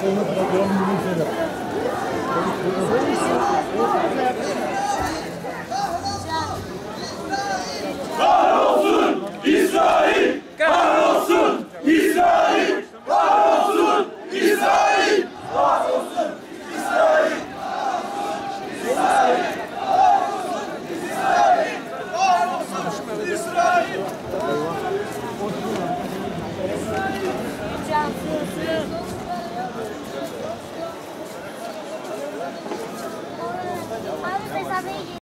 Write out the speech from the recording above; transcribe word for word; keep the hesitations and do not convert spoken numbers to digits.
Kahrolsun İsrail! Kahrolsun İsrail! Kahrolsun İsrail! Kahrolsun İsrail! İsrail! İsrail! İsrail! Cansız.